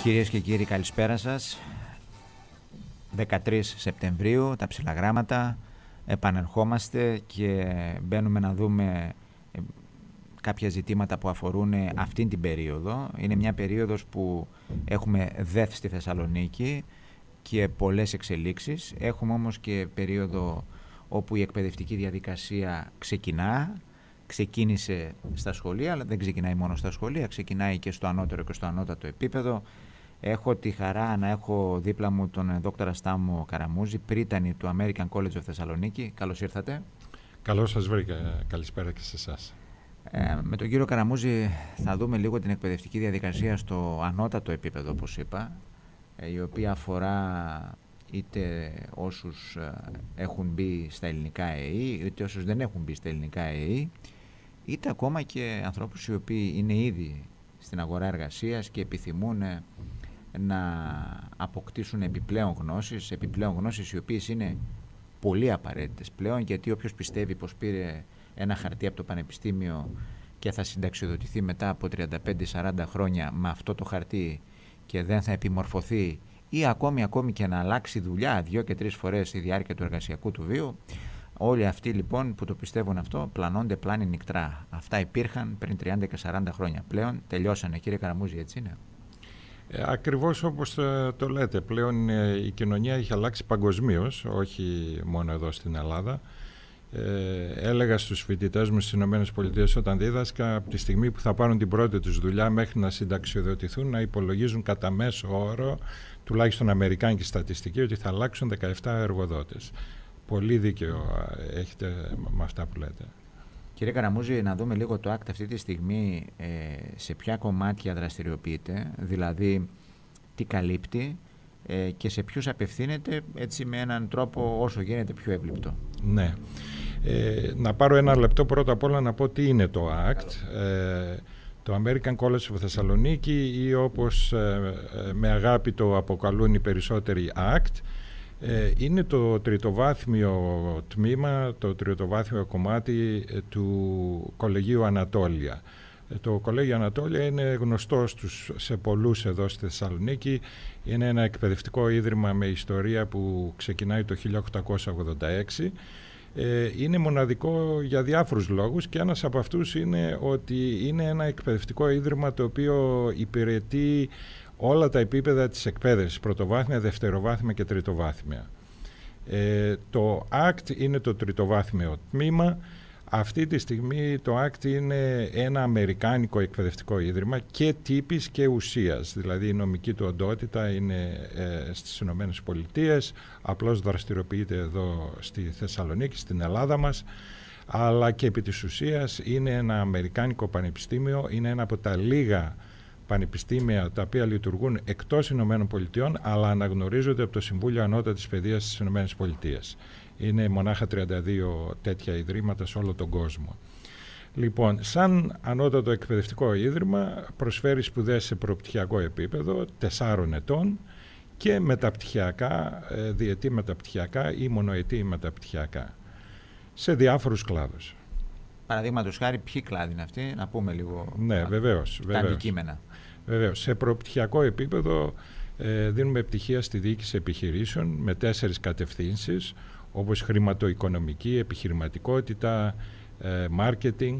Κυρίες και κύριοι, καλησπέρα σας. 13 Σεπτεμβρίου, τα ψιλαγράμματα, επανερχόμαστε και μπαίνουμε να δούμε κάποια ζητήματα που αφορούν αυτήν την περίοδο. Είναι μια περίοδος που έχουμε ΔΕΘ στη Θεσσαλονίκη και πολλές εξελίξεις. Έχουμε όμως και περίοδο όπου η εκπαιδευτική διαδικασία ξεκίνησε στα σχολεία, αλλά δεν ξεκινάει μόνο στα σχολεία, ξεκινάει και στο ανώτερο και στο ανώτατο επίπεδο. Έχω τη χαρά να έχω δίπλα μου τον δόκτορα Στάμο Καραμούζη, πρίτανη του American College of Θεσσαλονίκη. Καλώς ήρθατε. Καλώς σας βρήκα. Καλησπέρα και σε εσάς. Με τον κύριο Καραμούζη θα δούμε λίγο την εκπαιδευτική διαδικασία στο ανώτατο επίπεδο, όπως είπα, η οποία αφορά είτε όσους έχουν μπει στα ελληνικά ΕΗ, είτε όσους δεν έχουν μπει στα ελληνικά ΕΗ, είτε ακόμα και ανθρώπους οι οποίοι είναι ήδη στην αγορά εργασίας και επιθυμούν να αποκτήσουν επιπλέον γνώσεις οι οποίες είναι πολύ απαραίτητες πλέον, γιατί όποιος πιστεύει πως πήρε ένα χαρτί από το πανεπιστήμιο και θα συνταξιοδοτηθεί μετά από 35-40 χρόνια με αυτό το χαρτί και δεν θα επιμορφωθεί ή ακόμη και να αλλάξει δουλειά 2 και 3 φορές στη διάρκεια του εργασιακού του βίου, όλοι αυτοί λοιπόν που το πιστεύουν αυτό πλανώνται πλάνη νικτρά. Αυτά υπήρχαν πριν 30 και 40 χρόνια. Πλέον τελειώσανε, κύριε Καραμούζη, έτσι είναι? Ακριβώς όπως το λέτε. Πλέον η κοινωνία έχει αλλάξει παγκοσμίως, όχι μόνο εδώ στην Ελλάδα. Έλεγα στους φοιτητές μου στις ΗΠΑ όταν δίδασκα, από τη στιγμή που θα πάρουν την πρώτη τους δουλειά μέχρι να συνταξιοδοτηθούν, να υπολογίζουν κατά μέσο όρο, τουλάχιστον αμερικάνικη στατιστική, ότι θα αλλάξουν 17 εργοδότες. Πολύ δίκαιο έχετε με αυτά που λέτε. Κύριε Καραμούζη, να δούμε λίγο το ΑΚΤ αυτή τη στιγμή, σε ποια κομμάτια δραστηριοποιείται, δηλαδή τι καλύπτει και σε ποιους απευθύνεται, έτσι με έναν τρόπο όσο γίνεται πιο εύληπτο. Ναι. Να πάρω ένα λεπτό πρώτα απ' όλα να πω τι είναι το ΑΚΤ. Το American College of Θεσσαλονίκη, ή όπως με αγάπη το αποκαλούν οι περισσότεροι ΑΚΤ, είναι το τριτοβάθμιο τμήμα, το τριτοβάθμιο κομμάτι του Κολεγίου Ανατόλια. Το Κολέγιο Ανατόλια είναι γνωστό σε πολλούς εδώ στη Θεσσαλονίκη. Είναι ένα εκπαιδευτικό ίδρυμα με ιστορία που ξεκινάει το 1886. Είναι μοναδικό για διάφορους λόγους και ένας από αυτούς είναι ότι είναι ένα εκπαιδευτικό ίδρυμα το οποίο υπηρετεί όλα τα επίπεδα της εκπαίδευσης, πρωτοβάθμια, δευτεροβάθμια και τριτοβάθμια. Το ΑΚΤ είναι το τριτοβάθμιο τμήμα. Αυτή τη στιγμή το ΑΚΤ είναι ένα αμερικάνικο εκπαιδευτικό ίδρυμα και τύπης και ουσίας. Δηλαδή η νομική του οντότητα είναι στις Ηνωμένες Πολιτείες, απλώς δραστηριοποιείται εδώ στη Θεσσαλονίκη, στην Ελλάδα μας, αλλά και επί της ουσίας είναι ένα αμερικάνικο πανεπιστήμιο, είναι ένα από τα λίγα πανεπιστήμια τα οποία λειτουργούν εκτός Ηνωμένων Πολιτειών, αλλά αναγνωρίζονται από το Συμβούλιο Ανώτατης Παιδείας στις Ηνωμένες Πολιτείες. Είναι μονάχα 32 τέτοια ιδρύματα σε όλο τον κόσμο. Λοιπόν, σαν ανώτατο εκπαιδευτικό ίδρυμα προσφέρει σπουδές σε προπτυχιακό επίπεδο 4 ετών και μεταπτυχιακά, διετή μεταπτυχιακά ή μονοετή μεταπτυχιακά σε διάφορους κλάδους. Παραδείγματος χάρη, ποιοι κλάδοι είναι αυτοί, να πούμε λίγο τα αντικείμενα. Βεβαίως. Σε προπτυχιακό επίπεδο δίνουμε πτυχία στη διοίκηση επιχειρήσεων με 4 κατευθύνσεις, όπως χρηματοοικονομική, επιχειρηματικότητα, marketing.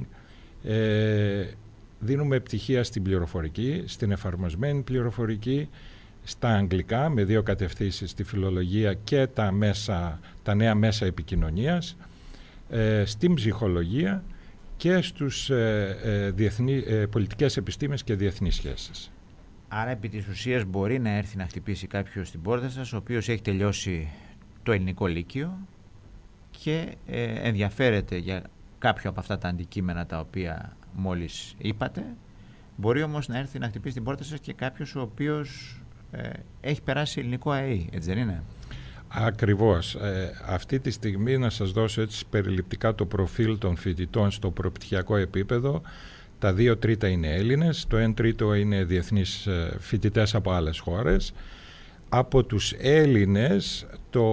Δίνουμε πτυχία στην πληροφορική, στην εφαρμοσμένη πληροφορική, στα αγγλικά με 2 κατευθύνσεις, στη φιλολογία και τα νέα μέσα επικοινωνίας, στην ψυχολογία και στους πολιτικές επιστήμες και διεθνείς σχέσεις. Άρα επί της ουσίας μπορεί να έρθει να χτυπήσει κάποιος στην πόρτα σας, ο οποίος έχει τελειώσει το ελληνικό λύκειο και ενδιαφέρεται για κάποιο από αυτά τα αντικείμενα τα οποία μόλις είπατε. Μπορεί όμως να έρθει να χτυπήσει την πόρτα σας και κάποιος ο οποίος έχει περάσει ελληνικό ΑΕΗ, έτσι δεν είναι? Ακριβώς. Αυτή τη στιγμή να σας δώσω έτσι περιληπτικά το προφίλ των φοιτητών στο προπτυχιακό επίπεδο. Τα 2 τρίτα είναι Έλληνες, το 1 τρίτο είναι διεθνείς φοιτητές από άλλες χώρες. Από τους Έλληνες το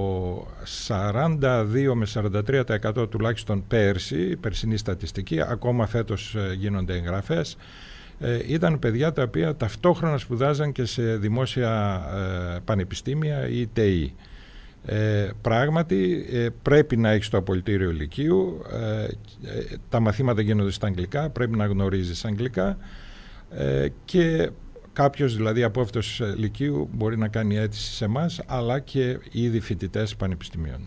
42 με 43% τουλάχιστον πέρσι, η περσινή στατιστική, ακόμα φέτος γίνονται εγγραφές, ήταν παιδιά τα οποία ταυτόχρονα σπουδάζαν και σε δημόσια πανεπιστήμια ή ΤΕΗ. Πράγματι πρέπει να έχεις το απολυτήριο λυκείου, τα μαθήματα γίνονται στα αγγλικά, πρέπει να γνωρίζεις αγγλικά και κάποιος δηλαδή απόφοιτος λυκείου μπορεί να κάνει αίτηση σε εμάς, αλλά και ήδη φοιτητές πανεπιστημίων.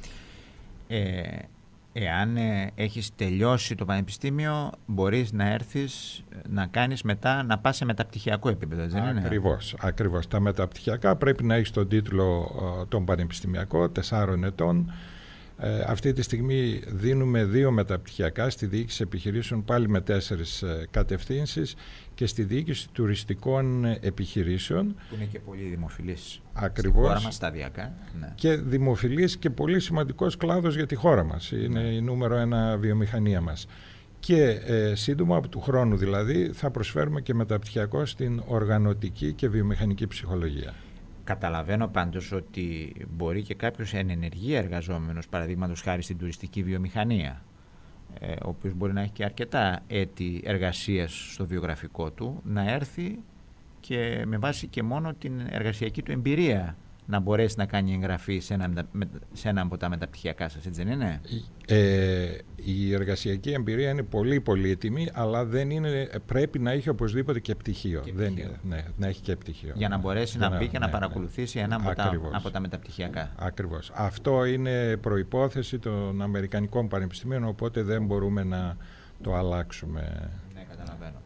Εάν έχεις τελειώσει το πανεπιστήμιο, μπορείς να έρθεις να κάνεις μετά, να πας σε μεταπτυχιακό επίπεδο, δεν είναι? Ακριβώς. Τα μεταπτυχιακά πρέπει να έχεις τον τίτλο τον πανεπιστημιακό, 4 ετών. Αυτή τη στιγμή δίνουμε 2 μεταπτυχιακά στη διοίκηση επιχειρήσεων, πάλι με 4 κατευθύνσεις, και στη διοίκηση τουριστικών επιχειρήσεων. Που είναι και πολύ δημοφιλής. Ακριβώς. Στη χώρα μας σταδιακά. Ναι. Και δημοφιλής και πολύ σημαντικός κλάδος για τη χώρα μας. Είναι η νούμερο 1 βιομηχανία μας. Και σύντομα από του χρόνου δηλαδή θα προσφέρουμε και μεταπτυχιακό στην οργανωτική και βιομηχανική ψυχολογία. Καταλαβαίνω πάντως ότι μπορεί και κάποιος εν ενεργεία εργαζόμενος, παραδείγματος χάρη στην τουριστική βιομηχανία, ο οποίος μπορεί να έχει και αρκετά έτη εργασίας στο βιογραφικό του, να έρθει και με βάση και μόνο την εργασιακή του εμπειρία να μπορέσει να κάνει εγγραφή σε ένα από τα μεταπτυχιακά σας, έτσι δεν είναι? Η εργασιακή εμπειρία είναι πολύ πολύτιμη, αλλά δεν είναι, πρέπει να έχει οπωσδήποτε και πτυχίο. Να έχει και πτυχίο. Για να μπορέσει να μπει και να παρακολουθήσει ένα από τα μεταπτυχιακά. Ακριβώς. Αυτό είναι προϋπόθεση των Αμερικανικών πανεπιστημίων, οπότε δεν μπορούμε να το αλλάξουμε. Ναι, καταλαβαίνω.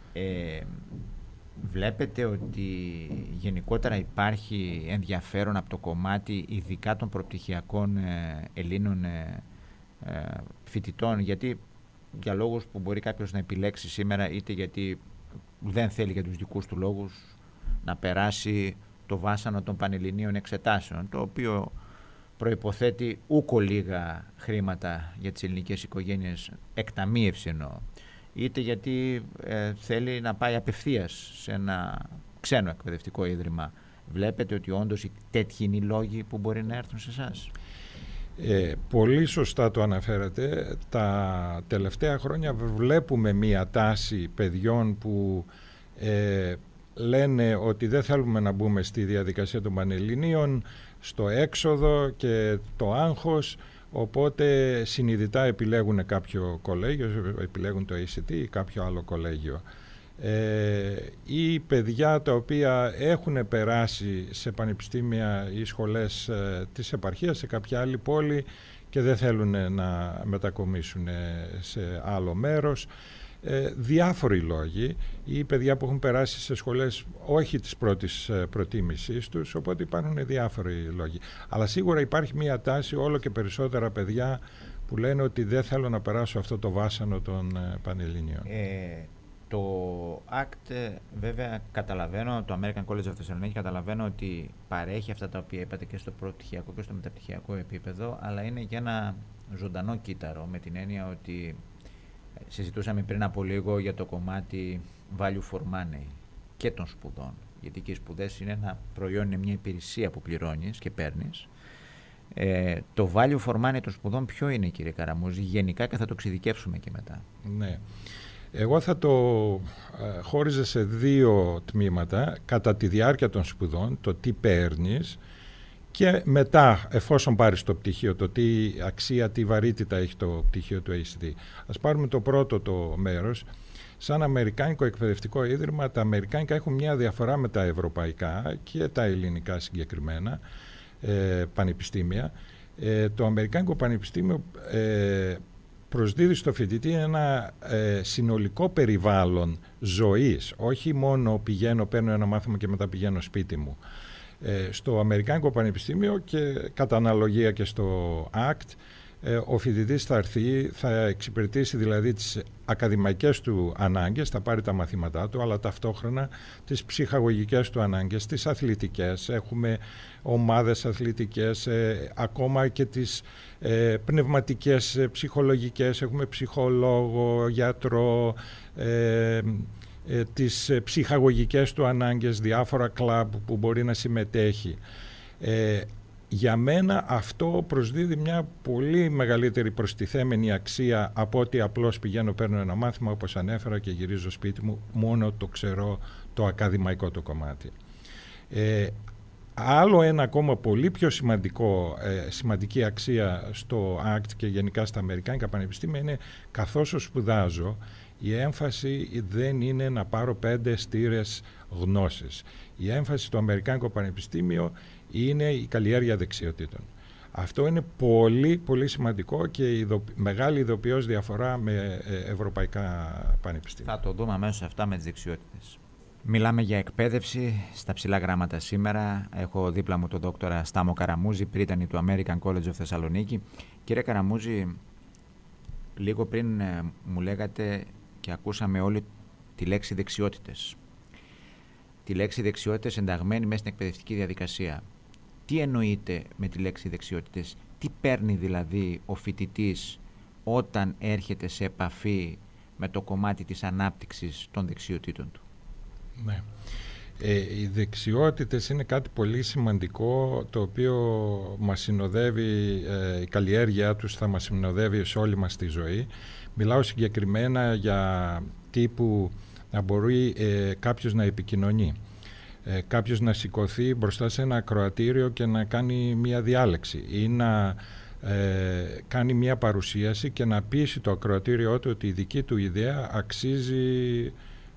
Βλέπετε ότι γενικότερα υπάρχει ενδιαφέρον από το κομμάτι ειδικά των προπτυχιακών Ελλήνων φοιτητών, γιατί για λόγους που μπορεί κάποιος να επιλέξει σήμερα, είτε γιατί δεν θέλει για τους δικούς του λόγους να περάσει το βάσανο των πανελληνίων εξετάσεων, το οποίο προϋποθέτει ούκο λίγα χρήματα για τις ελληνικές οικογένειες, εκταμείευση εννοώ, είτε γιατί θέλει να πάει απευθείας σε ένα ξένο εκπαιδευτικό ίδρυμα. Βλέπετε ότι όντως τέτοιοι είναι οι λόγοι που μπορεί να έρθουν σε εσάς? Πολύ σωστά το αναφέρατε. Τα τελευταία χρόνια βλέπουμε μία τάση παιδιών που λένε ότι δεν θέλουμε να μπούμε στη διαδικασία των Πανελληνίων, στο έξοδο και το άγχος, οπότε συνειδητά επιλέγουν κάποιο κολέγιο, επιλέγουν το ACT ή κάποιο άλλο κολέγιο. Ή παιδιά τα οποία έχουν περάσει σε πανεπιστήμια ή σχολές της επαρχίας σε κάποια άλλη πόλη και δεν θέλουν να μετακομίσουν σε άλλο μέρος. Διάφοροι λόγοι, ή παιδιά που έχουν περάσει σε σχολές όχι της πρώτης προτίμησής τους, οπότε υπάρχουν διάφοροι λόγοι. Αλλά σίγουρα υπάρχει μια τάση, όλο και περισσότερα παιδιά που λένε ότι δεν θέλω να περάσω αυτό το βάσανο των Πανελληνίων. Το ACT βέβαια καταλαβαίνω, το American College of Thessaloniki καταλαβαίνω ότι παρέχει αυτά τα οποία είπατε και στο προπτυχιακό και στο μεταπτυχιακό επίπεδο, αλλά είναι και ένα ζωντανό κύτταρο, με την έννοια ότι συζητούσαμε πριν από λίγο για το κομμάτι value for money και των σπουδών, γιατί και οι σπουδές είναι ένα προϊόν, είναι μια υπηρεσία που πληρώνεις και παίρνεις. Το value for money των σπουδών ποιο είναι, κύριε Καραμούζη, γενικά, και θα το εξειδικεύσουμε και μετά? Ναι. Εγώ θα το χώριζα σε 2 τμήματα, κατά τη διάρκεια των σπουδών, το τι παίρνεις, και μετά, εφόσον πάρεις το πτυχίο, το τι αξία, τι βαρύτητα έχει το πτυχίο του ACT. Ας πάρουμε το πρώτο το μέρος. Σαν Αμερικάνικο εκπαιδευτικό ίδρυμα, τα Αμερικάνικα έχουν μια διαφορά με τα ευρωπαϊκά και τα ελληνικά συγκεκριμένα πανεπιστήμια. Το Αμερικάνικο Πανεπιστήμιο προσδίδει στο φοιτητή ένα συνολικό περιβάλλον ζωής, όχι μόνο πηγαίνω, παίρνω ένα μάθημα και μετά πηγαίνω σπίτι μου. Στο Αμερικάνικο Πανεπιστήμιο και κατά αναλογία και στο ACT, ο φοιτητής θα έρθει, θα εξυπηρετήσει δηλαδή τις ακαδημαϊκές του ανάγκες, θα πάρει τα μαθήματά του, αλλά ταυτόχρονα τις ψυχαγωγικές του ανάγκες, τις αθλητικές, έχουμε ομάδες αθλητικές, ακόμα και τις πνευματικές, ψυχολογικές, έχουμε ψυχολόγο, γιατρό, τις ψυχαγωγικές του ανάγκες, διάφορα κλαμπ που μπορεί να συμμετέχει. για μένα αυτό προσδίδει μια πολύ μεγαλύτερη προστιθέμενη αξία από ότι απλώς πηγαίνω, παίρνω ένα μάθημα όπως ανέφερα και γυρίζω σπίτι μου, μόνο το ξέρω το ακαδημαϊκό το κομμάτι. Άλλο ένα ακόμα πολύ πιο σημαντική αξία στο ACT και γενικά στα αμερικάνικα πανεπιστήμια είναι, καθώς σπουδάζω, η έμφαση δεν είναι να πάρω 5 στήρες γνώσης. Η έμφαση στο αμερικάνικο πανεπιστήμιο είναι η καλλιέργεια δεξιοτήτων. Αυτό είναι πολύ πολύ σημαντικό και μεγάλη ειδοποιώς διαφορά με ευρωπαϊκά πανεπιστήμια. Θα το δούμε αμέσως αυτά με τις δεξιότητες. Μιλάμε για εκπαίδευση στα ψηλά γράμματα σήμερα. Έχω δίπλα μου τον δόκτορα Στάμο Καραμούζη, πρίτανη του American College of Θεσσαλονίκη. Κύριε Καραμούζη, λίγο πριν μου λέγατε και ακούσαμε όλοι τη λέξη δεξιότητες. Τη λέξη δεξιότητες ενταγμένη μέσα στην εκπαιδευτική διαδικασία. Τι εννοείται με τη λέξη δεξιότητες, τι παίρνει δηλαδή ο φοιτητής όταν έρχεται σε επαφή με το κομμάτι της ανάπτυξης των δεξιοτήτων του? Ναι. Οι δεξιότητες είναι κάτι πολύ σημαντικό, το οποίο μας συνοδεύει, η καλλιέργειά τους θα μας συνοδεύει σε όλη μας τη ζωή. Μιλάω συγκεκριμένα για τύπου να μπορεί κάποιος να επικοινωνεί, κάποιος να σηκωθεί μπροστά σε ένα ακροατήριο και να κάνει μια διάλεξη ή να κάνει μια παρουσίαση και να πείσει το ακροατήριό του ότι η δική του ιδέα αξίζει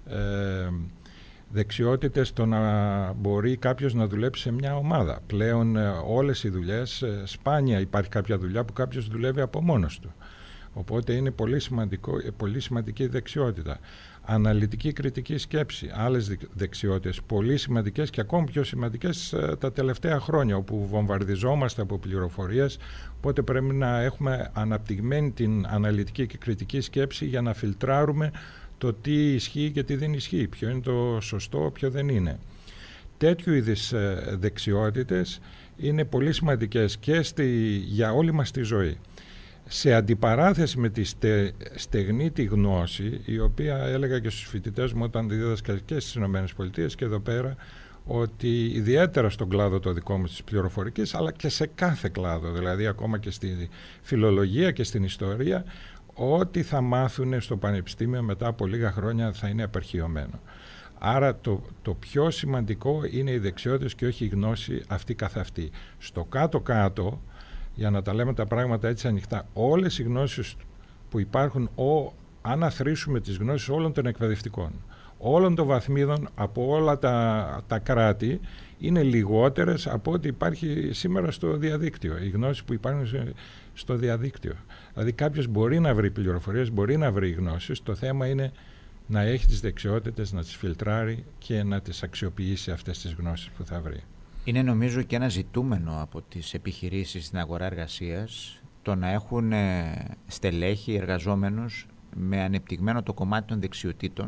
δεξιότητες στο να μπορεί κάποιος να δουλέψει σε μια ομάδα. Πλέον όλες οι δουλειές, σπάνια υπάρχει κάποια δουλειά που κάποιος δουλεύει από μόνος του. Οπότε είναι πολύ σημαντική δεξιότητα. Αναλυτική κριτική σκέψη, άλλες δεξιότητες, πολύ σημαντικές και ακόμη πιο σημαντικές τα τελευταία χρόνια, όπου βομβαρδιζόμαστε από πληροφορίες, οπότε πρέπει να έχουμε αναπτυγμένη την αναλυτική και κριτική σκέψη για να φιλτράρουμε το τι ισχύει και τι δεν ισχύει, ποιο είναι το σωστό, ποιο δεν είναι. Τέτοιου είδους δεξιότητες είναι πολύ σημαντικές και για όλη μας τη ζωή. Σε αντιπαράθεση με τη στεγνή τη γνώση, η οποία έλεγα και στους φοιτητές μου όταν δίδασκα και στις ΗΠΑ και εδώ πέρα, ότι ιδιαίτερα στον κλάδο το δικό μου της πληροφορικής, αλλά και σε κάθε κλάδο, δηλαδή ακόμα και στη φιλολογία και στην ιστορία, ό,τι θα μάθουν στο πανεπιστήμιο μετά από λίγα χρόνια θα είναι απερχιωμένο. Άρα το πιο σημαντικό είναι οι δεξιότητες και όχι η γνώση αυτή καθ' αυτή. Στο κάτω-κάτω, για να τα λέμε τα πράγματα έτσι ανοιχτά, όλες οι γνώσεις που υπάρχουν, αν αθροίσουμε τις γνώσεις όλων των εκπαιδευτικών, όλων των βαθμίδων από όλα τα κράτη, είναι λιγότερες από ό,τι υπάρχει σήμερα στο διαδίκτυο. Οι γνώσεις που υπάρχουν στο διαδίκτυο. Δηλαδή κάποιος μπορεί να βρει πληροφορίες, μπορεί να βρει γνώσεις. Το θέμα είναι να έχει τις δεξιότητες, να τις φιλτράρει και να τις αξιοποιήσει αυτές τις γνώσεις που θα βρει. Είναι νομίζω και ένα ζητούμενο από τις επιχειρήσεις στην αγορά εργασίας το να έχουν στελέχη εργαζόμενους με ανεπτυγμένο το κομμάτι των δεξιοτήτων,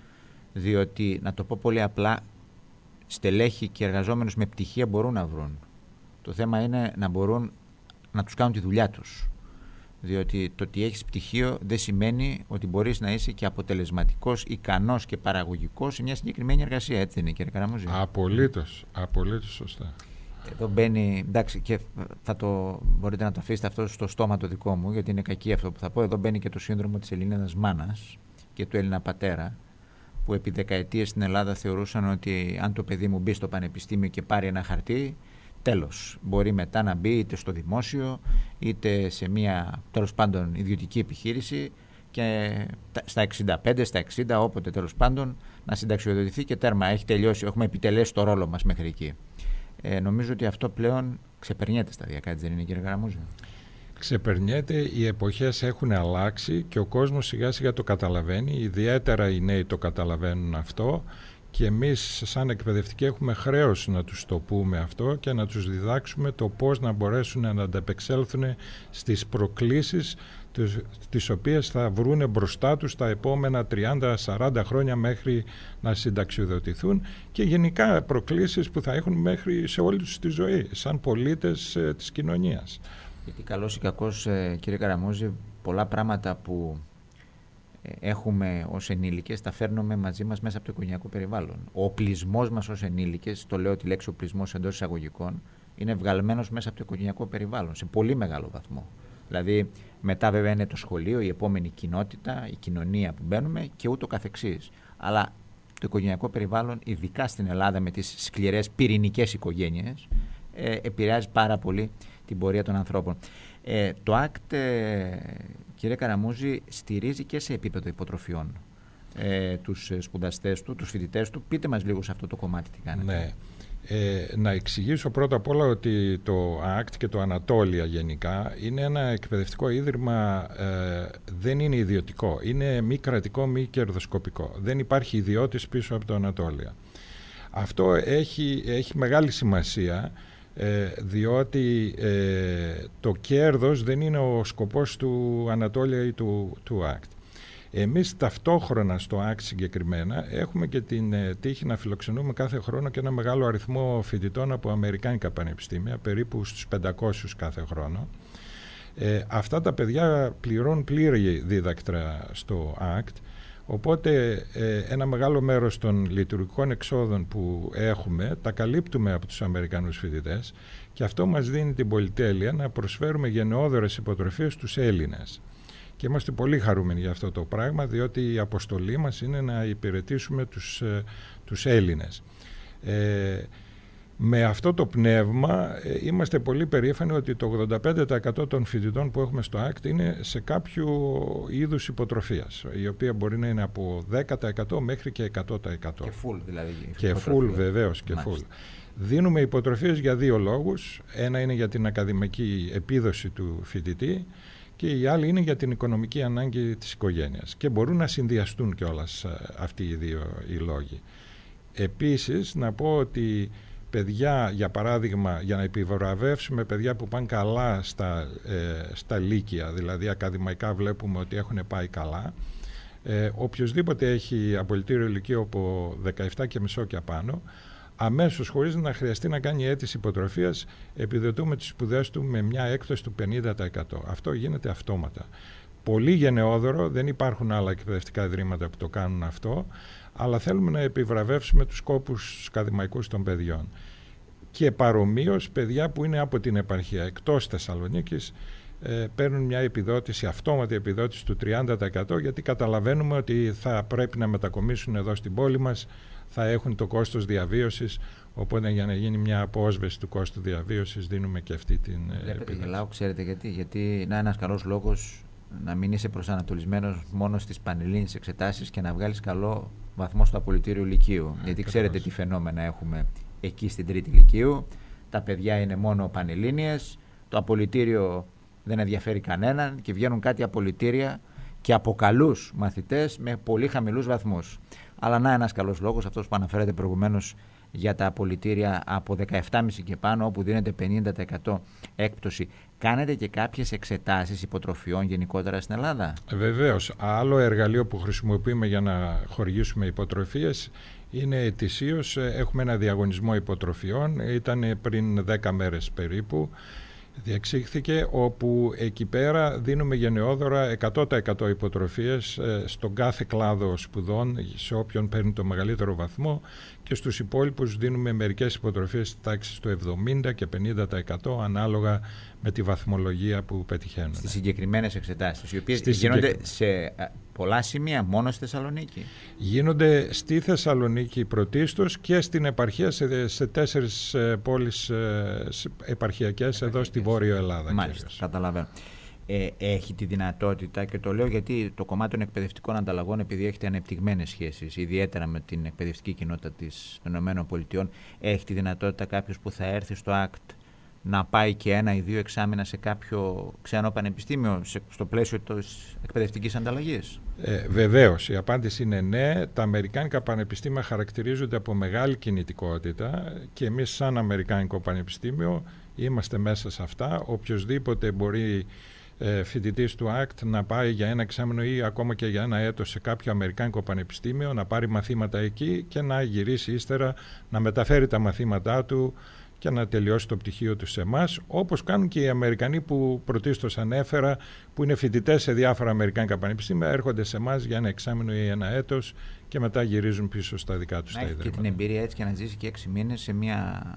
διότι, να το πω πολύ απλά, στελέχη και εργαζόμενους με πτυχία μπορούν να βρουν. Το θέμα είναι να μπορούν να τους κάνουν τη δουλειά τους. Διότι το ότι έχεις πτυχίο δεν σημαίνει ότι μπορείς να είσαι και αποτελεσματικός, ικανός και παραγωγικός σε μια συγκεκριμένη εργασία. Έτσι δεν είναι, κύριε Καραμούζη? Απολύτως σωστά. Εδώ μπαίνει, εντάξει, και μπορείτε να το αφήσετε αυτό στο στόμα το δικό μου, γιατί είναι κακή αυτό που θα πω. Εδώ μπαίνει και το σύνδρομο της Ελληνίδας μάνας και του Έλληνα πατέρα, που επί δεκαετίες στην Ελλάδα θεωρούσαν ότι αν το παιδί μου μπει στο πανεπιστήμιο και πάρει ένα χαρτί, τέλος. Μπορεί μετά να μπει είτε στο δημόσιο, είτε σε μια τέλος πάντων ιδιωτική επιχείρηση και στα 65, στα 60, όποτε τέλος πάντων να συνταξιοδοτηθεί και τέρμα. Έχει τελειώσει, έχουμε επιτελέσει το ρόλο μας μέχρι εκεί. Νομίζω ότι αυτό πλέον ξεπερνιέται σταδιακά, έτσι δεν είναι, κύριε Καραμούζη? Ξεπερνιέται, οι εποχές έχουν αλλάξει και ο κόσμος σιγά σιγά το καταλαβαίνει, ιδιαίτερα οι νέοι το καταλαβαίνουν αυτό και εμείς σαν εκπαιδευτικοί έχουμε χρέος να τους το πούμε αυτό και να τους διδάξουμε το πώς να μπορέσουν να ανταπεξέλθουν στις προκλήσεις τις οποίες θα βρούνε μπροστά τους τα επόμενα 30-40 χρόνια μέχρι να συνταξιοδοτηθούν και γενικά προκλήσεις που θα έχουν μέχρι σε όλη τους τη ζωή σαν πολίτες της κοινωνίας. Γιατί καλώς ή κακώς, κύριε Καραμούζη, πολλά πράγματα που έχουμε ως ενήλικες τα φέρνουμε μαζί μας μέσα από το οικογενειακό περιβάλλον. Ο οπλισμός μας ως ενήλικες, το λέω τη λέξη οπλισμός εντός εισαγωγικών, είναι βγαλμένος μέσα από το οικογενειακό περιβάλλον, σε πολύ μεγάλο βαθμό. Δηλαδή, μετά βέβαια είναι το σχολείο, η επόμενη κοινότητα, η κοινωνία που μπαίνουμε και ούτω καθεξής. Αλλά το οικογενειακό περιβάλλον, ειδικά στην Ελλάδα με τις σκληρές πυρηνικές οικογένειες, επηρεάζει πάρα πολύ την πορεία των ανθρώπων. Το ΑΚΤ, κύριε Καραμούζη, στηρίζει και σε επίπεδο υποτροφιών τους σπουδαστές του, τους φοιτητές του. Πείτε μας λίγο σε αυτό το κομμάτι τι κάνετε. Ναι. Να εξηγήσω πρώτα απ' όλα ότι το ΑΚΤ και το Ανατόλια γενικά είναι ένα εκπαιδευτικό ίδρυμα, δεν είναι ιδιωτικό, είναι μη κρατικό, μη κερδοσκοπικό. Δεν υπάρχει ιδιώτης πίσω από το Ανατόλια. Αυτό έχει μεγάλη σημασία, διότι το κέρδος δεν είναι ο σκοπός του Ανατόλια ή του ΑΚΤ. Εμείς ταυτόχρονα στο ΑΚΤ συγκεκριμένα έχουμε και την τύχη να φιλοξενούμε κάθε χρόνο και ένα μεγάλο αριθμό φοιτητών από αμερικάνικα πανεπιστήμια, περίπου στους 500 κάθε χρόνο. Αυτά τα παιδιά πληρώνουν πλήρη δίδακτρα στο ΑΚΤ, οπότε ένα μεγάλο μέρος των λειτουργικών εξόδων που έχουμε τα καλύπτουμε από τους Αμερικανούς φοιτητές και αυτό μας δίνει την πολυτέλεια να προσφέρουμε γενναιόδωρες υποτροφίες στους Έλληνες. Και είμαστε πολύ χαρούμενοι για αυτό το πράγμα, διότι η αποστολή μας είναι να υπηρετήσουμε τους Έλληνες. Με αυτό το πνεύμα είμαστε πολύ περήφανοι ότι το 85% των φοιτητών που έχουμε στο ΑΚΤ είναι σε κάποιο είδους υποτροφίας, η οποία μπορεί να είναι από 10% μέχρι και 100%. Και full δηλαδή. Και full βεβαίως και full. Δίνουμε υποτροφίες για δύο λόγους. Ένα είναι για την ακαδημαϊκή επίδοση του φοιτητή και η άλλη είναι για την οικονομική ανάγκη της οικογένειας. Και μπορούν να συνδυαστούν κιόλας αυτοί οι δύο οι λόγοι. Επίσης, να πω ότι παιδιά, για παράδειγμα, για να επιβραβεύσουμε παιδιά που πάνε καλά στα λύκεια, δηλαδή ακαδημαϊκά βλέπουμε ότι έχουν πάει καλά, οποιοσδήποτε έχει απολυτήριο λυκείου από 17,5 και απάνω, αμέσως χωρίς να χρειαστεί να κάνει αίτηση υποτροφίας, επιδοτούμε τις σπουδές του με μια έκπτωση του 50%. Αυτό γίνεται αυτόματα. Πολύ γενναιόδωρο, δεν υπάρχουν άλλα εκπαιδευτικά ιδρύματα που το κάνουν αυτό, αλλά θέλουμε να επιβραβεύσουμε τους κόπους ακαδημαϊκούς των παιδιών. Και παρομοίως, παιδιά που είναι από την επαρχία εκτός Θεσσαλονίκης παίρνουν μια επιδότηση, αυτόματη επιδότηση του 30%, γιατί καταλαβαίνουμε ότι θα πρέπει να μετακομίσουν εδώ στην πόλη μας, θα έχουν το κόστος διαβίωσης, οπότε για να γίνει μια απόσβεση του κόστου διαβίωσης δίνουμε και αυτή την επιδότηση. Γελάω, ξέρετε γιατί είναι ένας καλός λόγος να μην είσαι προσανατολισμένος μόνο στις πανελλήνιες εξετάσεις και να βγάλεις καλό βαθμό στο απολυτήριο λυκείου. Γιατί ξέρετε τι φαινόμενα έχουμε εκεί στην τρίτη λυκείου. Τα παιδιά είναι μόνο πανελλήνιες, το απολυτήριο δεν ενδιαφέρει κανέναν και βγαίνουν κάτι απολυτήρια και από καλούς μαθητές με πολύ χαμηλούς βαθμούς. Αλλά να ένας καλός λόγος, αυτός που αναφέρατε προηγουμένως για τα απολυτήρια από 17,5 και πάνω, όπου δίνεται 50% έκπτωση. Κάνετε και κάποιες εξετάσεις υποτροφιών γενικότερα στην Ελλάδα? Βεβαίως. Άλλο εργαλείο που χρησιμοποιούμε για να χορηγήσουμε υποτροφίες είναι ετησίως. Έχουμε ένα διαγωνισμό υποτροφιών. Ήταν πριν 10 μέρες περίπου. Διεξήχθηκε, όπου εκεί πέρα δίνουμε γενναιόδωρα 100% υποτροφίες στον κάθε κλάδο σπουδών, σε όποιον παίρνει το μεγαλύτερο βαθμό, και στους υπόλοιπους δίνουμε μερικές υποτροφίες στη τάξη του 70% και 50% ανάλογα με τη βαθμολογία που πετυχαίνουν. Στις συγκεκριμένες εξετάσεις, οι οποίες γίνονται σε πολλά σημεία, μόνο στη Θεσσαλονίκη? Γίνονται στη Θεσσαλονίκη πρωτίστως και στην επαρχία, σε 4 πόλεις επαρχιακές εδώ στη Βόρεια Ελλάδα. Μάλιστα, καταλαβαίνω. Έχει τη δυνατότητα, και το λέω γιατί το κομμάτι των εκπαιδευτικών ανταλλαγών, επειδή έχετε ανεπτυγμένες σχέσεις, ιδιαίτερα με την εκπαιδευτική κοινότητα των ΗΠΑ, έχει τη δυνατότητα κάποιος που θα έρθει στο ΑΚΤ να πάει και 1 ή 2 εξάμηνα σε κάποιο ξένο πανεπιστήμιο στο πλαίσιο της εκπαιδευτικής ανταλλαγής? Βεβαίως, η απάντηση είναι ναι. Τα αμερικάνικα πανεπιστήμια χαρακτηρίζονται από μεγάλη κινητικότητα και εμείς σαν αμερικάνικο πανεπιστήμιο είμαστε μέσα σε αυτά. Οποιοσδήποτε μπορεί φοιτητής του ΑΚΤ να πάει για 1 εξάμηνο ή ακόμα και για 1 έτος σε κάποιο αμερικάνικο πανεπιστήμιο, να πάρει μαθήματα εκεί και να γυρίσει ύστερα να μεταφέρει τα μαθήματά του και να τελειώσει το πτυχίο του σε εμάς, όπως κάνουν και οι Αμερικανοί που πρωτίστως ανέφερα, που είναι φοιτητές σε διάφορα αμερικάνικα πανεπιστήμια, έρχονται σε εμάς για 1 εξάμηνο ή 1 έτος και μετά γυρίζουν πίσω στα δικά τους τα ιδρύματα. Και την εμπειρία έτσι και να ζήσει και 6 μήνες σε μια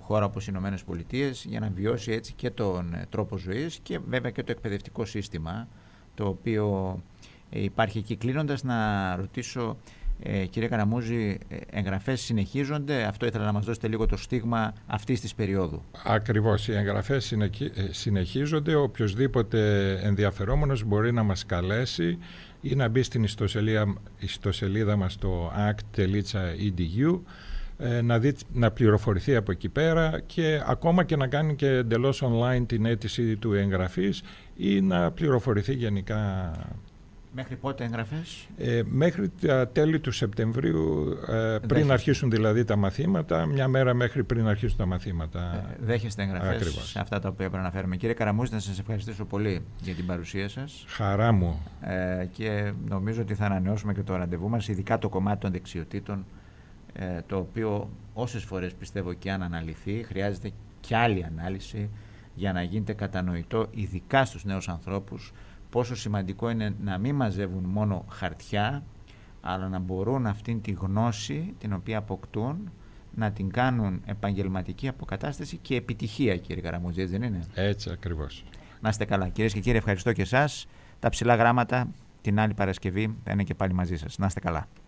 χώρα όπως οι Ηνωμένες Πολιτείες, για να βιώσει έτσι και τον τρόπο ζωής και βέβαια και το εκπαιδευτικό σύστημα το οποίο υπάρχει εκεί. Κλείνοντας, να ρωτήσω, κύριε Καραμούζη, εγγραφές συνεχίζονται? Αυτό ήθελα να μας δώσετε λίγο το στίγμα αυτής της περίοδου. Ακριβώς, οι εγγραφές συνεχίζονται. Οποιοσδήποτε ενδιαφερόμενος μπορεί να μας καλέσει ή να μπει στην ιστοσελίδα μας στο act.edu, να πληροφορηθεί από εκεί πέρα και ακόμα και να κάνει και εντελώς online την αίτηση του εγγραφής ή να πληροφορηθεί γενικά. Μέχρι πότε εγγραφές? Μέχρι τα τέλη του Σεπτεμβρίου, πριν αρχίσουν δηλαδή τα μαθήματα, μια μέρα μέχρι πριν αρχίσουν τα μαθήματα. Δέχεστε εγγραφές? Ακριβώς. Σε αυτά τα οποία προαναφέρουμε. Κύριε Καραμούζη, να σας ευχαριστήσω πολύ για την παρουσία σας. Χαρά μου. Και νομίζω ότι θα ανανεώσουμε και το ραντεβού μας, ειδικά το κομμάτι των δεξιοτήτων, το οποίο όσες φορές πιστεύω και αν αναλυθεί, χρειάζεται και άλλη ανάλυση για να γίνεται κατανοητό, ειδικά στους νέους ανθρώπους, πόσο σημαντικό είναι να μην μαζεύουν μόνο χαρτιά, αλλά να μπορούν αυτήν τη γνώση την οποία αποκτούν να την κάνουν επαγγελματική αποκατάσταση και επιτυχία, κύριε Καραμούζη, έτσι δεν είναι? Έτσι ακριβώς. Να είστε καλά. Κυρίες και κύριοι, ευχαριστώ και εσάς. Τα ψηλά γράμματα την άλλη Παρασκευή θα είναι και πάλι μαζί σας. Να είστε καλά.